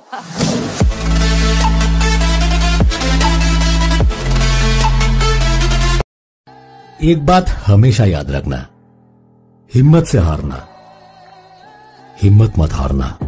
एक बात हमेशा याद रखना, हिम्मत से हारना, हिम्मत मत हारना।